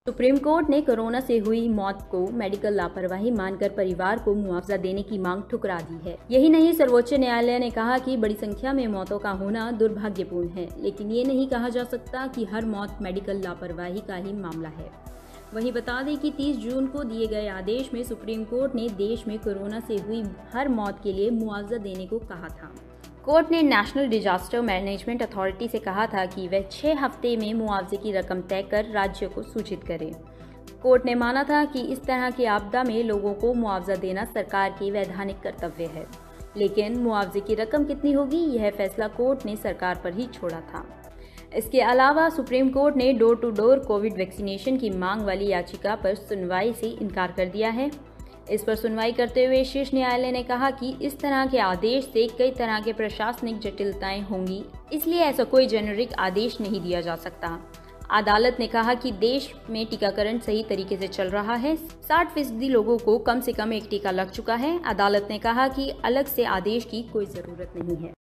Supreme Court ने corona से हुई मौत को मेडिकल लापरवाही मानकर परिवार को मुआवजा देने की मांग ठुकरा दी है। यही नहीं, सर्वोच्च न्यायालय ने कहा कि बड़ी संख्या में मौतों का होना दुर्भाग्यपूर्ण है, लेकिन ये नहीं कहा जा सकता कि हर मौत मेडिकल लापरवाही का ही मामला है। वहीं बता दें कि 30 जून को दिए गए आदेश में सुप्रीम कोर्ट ने देश में कोरोना से हुई हर मौत के लिए मुआवजा देने को कहा था। कोर्ट ने नेशनल डिजास्टर मैनेजमेंट अथॉरिटी से कहा था कि वह 6 हफ्ते में मुआवजे की रकम तय कर राज्यों को सूचित करे। कोर्ट ने माना था कि इस तरह की आपदा में लोगों को मुआवजा देना सरकार की वैधानिक कर्तव्य है, लेकिन मुआवजे की रकम कितनी होगी, यह फैसला कोर्ट ने सरकार पर ही छोड़ा था। इसके अलावा सुप्रीम कोर्ट ने door to door covid vaccination की मांग वाली याचिका पर सुनवाई से इनकार कर दिया है। इस पर सुनवाई करते हुए शीर्ष न्यायालय ने कहा कि इस तरह के आदेश से कई तरह के प्रशासनिक जटिलताएं होंगी, इसलिए ऐसा कोई जेनेरिक आदेश नहीं दिया जा सकता। अदालत ने कहा कि देश में टीकाकरण सही तरीके से चल रहा है। 60% लोगों को कम से कम एक टीका लग चुका है। अदालत ने कहा कि अलग से आदेश की कोई जरूरत नहीं है।